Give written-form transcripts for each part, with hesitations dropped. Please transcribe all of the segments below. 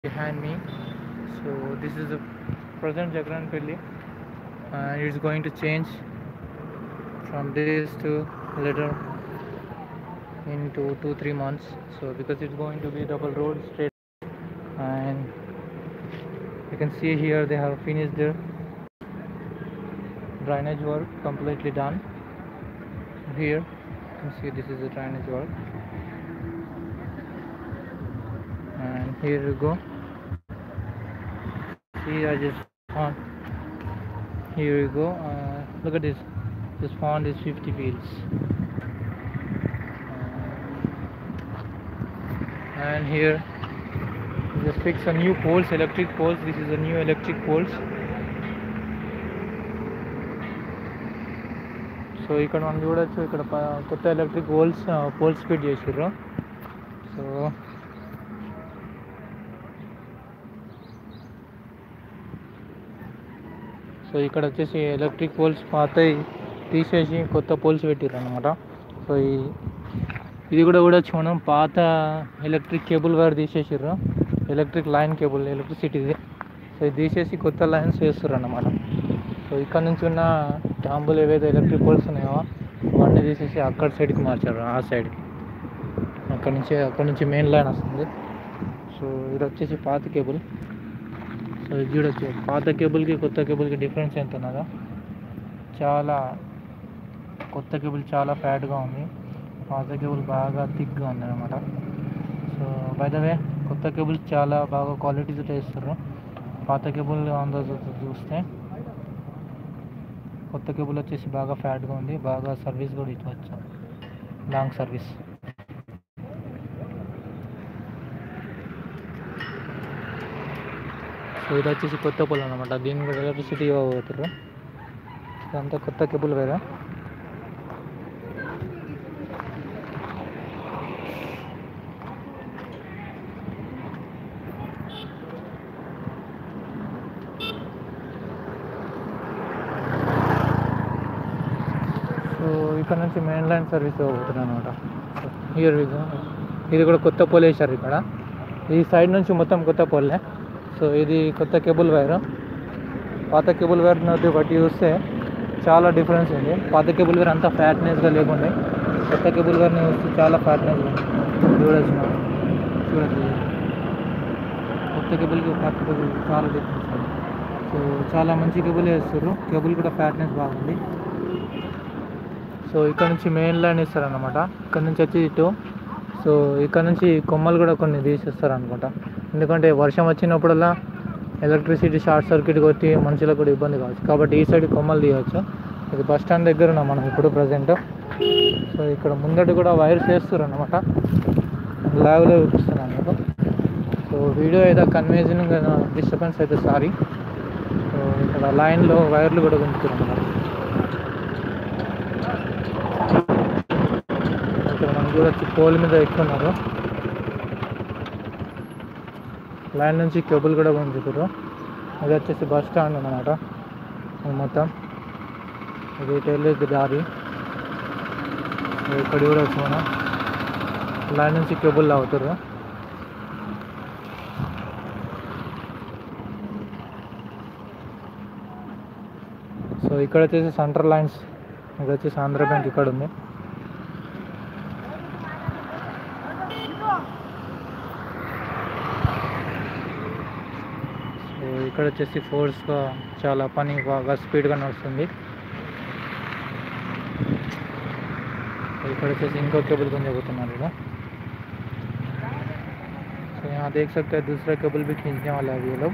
behind me. So this is the present Jagranpalli, and it's going to change from this to later into 2-3 months. So because it's going to be double road straight, and you can see here they have finished their drainage work completely done. Here you can see this is the drainage work, and here you go. See, I just found. Here you go. Look at this. This pond is 50 fields, and here just fix a new poles, electric poles. This is a new electric poles. So ఇక్కడ మనం చూడొచ్చు, ఇక్కడ కొత్త electric poles fit చేసిర్రు. So ఇక్కడ వచ్చేసి electric poles పాతవి తీసేసి కొత్త పోల్స్ పెట్టిర్రు అనమాట. సో ఇది కూడా మనం పాత ఎలక్ట్రిక్ కేబుల్ వైర్ తీసేసిర్రు, ఎలక్ట్రిక్ లైన్ కేబుల్ ఎలక్ట్రిసిటీది. సో ఇది తీసేసి కొత్త లైన్స్ వేస్తారు అన్నమాట. సో ఇక్కడ నుంచి ఉన్న టాంబులు ఏవైతే ఎలక్ట్రిక్ పోల్స్ ఉన్నాయో అవన్నీ తీసేసి అక్కడ సైడ్కి మార్చారు, ఆ సైడ్కి. అక్కడ నుంచి మెయిన్ లైన్ వస్తుంది. సో ఇది వచ్చేసి పాత కేబుల్. సో ఇది చూడొచ్చు, పాత కేబుల్కి కొత్త కేబుల్కి డిఫరెన్స్ ఎంత ఉన్నదో. కొత్త కేబుల్ చాలా ఫ్యాట్గా ఉంది, పాత కేబుల్ బాగా థిక్గా ఉంది అనమాట. సో బై ద వే కొత్త కేబుల్ చాలా బాగా క్వాలిటీతో ఇస్తారు. పాత కేబుల్ అందరూ చూస్తే కొత్త కేబుల్ వచ్చేసి బాగా ఫ్యాట్గా ఉంది, బాగా సర్వీస్ కూడా ఇవ్వచ్చు, లాంగ్ సర్వీస్. సో ఇది వచ్చేసి కొత్త పోల్ అనమాట, దీన్ని కూడా ఎలక్ట్రిసిటీ ఇవ్వబోతారు. ఇదంతా కొత్త కేబుల్ వేరే. ఇక్కడ నుంచి మెయిన్ లైన్ సర్వీస్ ఇవ్వబోతున్నాను అనమాట. హియర్ ఇది కూడా కొత్త పోల్ వేశారు ఇక్కడ. ఈ సైడ్ నుంచి మొత్తం కొత్త పోల్లే. సో ఇది కొత్త కేబుల్ వైర్. పాత కేబుల్ వైర్ బట్టి చూస్తే చాలా డిఫరెన్స్ ఉంది. పాత కేబుల్ వైర్ అంతా ఫ్యాట్నెస్గా లేకుండే, కొత్త కేబుల్ వైర్ని చూస్తే చాలా ఫ్యాట్నెస్గా ఉంది. చూడచ్చు కొత్త కేబుల్కి పాత కేబుల్ చాలా డిఫరెన్స్ ఉంది. సో చాలా మంచి కేబుల్ వేస్తారు, కేబుల్ కూడా ఫ్యాట్నెస్ బాగుంది. సో ఇక్కడ నుంచి మెయిన్ లైన్ ఇస్తారనమాట, ఇక్కడ నుంచి వచ్చి ఇటు. సో ఇక్కడ నుంచి కొమ్మలు కూడా కొన్ని తీసేస్తారు అనుకుంటా, ఎందుకంటే వర్షం వచ్చినప్పుడల్లా ఎలక్ట్రిసిటీ షార్ట్ సర్క్యూట్ కొట్టి మనుషులకు కూడా ఇబ్బంది కావచ్చు, కాబట్టి ఈ సైడ్ కొమ్మలు తీయవచ్చు. ఇది బస్ స్టాండ్ దగ్గర ఉన్నాం మనం ఇప్పుడు ప్రజెంట్. సో ఇక్కడ ముందట కూడా వైర్స్ వేస్తారు అనమాట, లైవ్లో చూపిస్తున్నాను మీకు. సో వీడియో ఏదో కన్వీనియంగా డిస్టర్బెన్స్ అయితే సారీ. సో ఇక్కడ లైన్లో వైర్లు కూడా గుంజుతారు అన్నమాట. చూడొచ్చు పోల్ మీద ఎక్కుతున్నారు, లైన్ నుంచి కేబుల్ కూడా గుంజుతారు. అది వచ్చేసి బస్ స్టాండ్ అన్నమాట మొత్తం. ఇది వెళ్ళేది దారి. ఇక్కడ చూడవచ్చు మనం, లైన్ నుంచి కేబుల్ లాగుతారు. సో ఇక్కడ వచ్చేసి సెంట్రల్ లైన్స్, ఇక్కడ వచ్చేసి ఆంధ్ర బ్యాంక్ ఇక్కడ ఉంది. ఇక్కడ వచ్చేసి ఫోర్స్గా చాలా పని బాగా స్పీడ్గా నడుస్తుంది. ఇక్కడ వచ్చేసి ఇంకో केबल गुंजबोతున్నారు इधर। तो यहाँ देख सकते हैं दूसरा केबल भी खींचने वाला है ये लोग।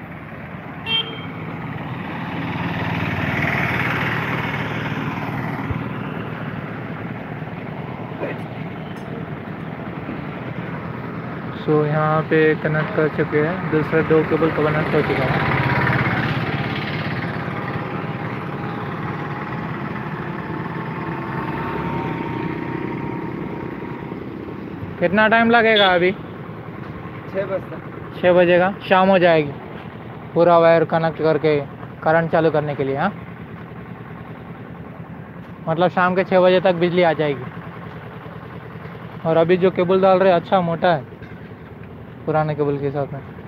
तो यहाँ पे कनेक्ट कर चुके हैं, दूसरे 2 केबल को कनेक्ट कर चुका है। कितना टाइम लगेगा अभी? 6 बजेगा, शाम हो जाएगी पूरा वायर कनेक्ट करके करंट चालू करने के लिए। हाँ, मतलब शाम के 6 बजे तक बिजली आ जाएगी। और अभी जो केबल डाल रहे अच्छा मोटा है पुराने केबल के साथ में।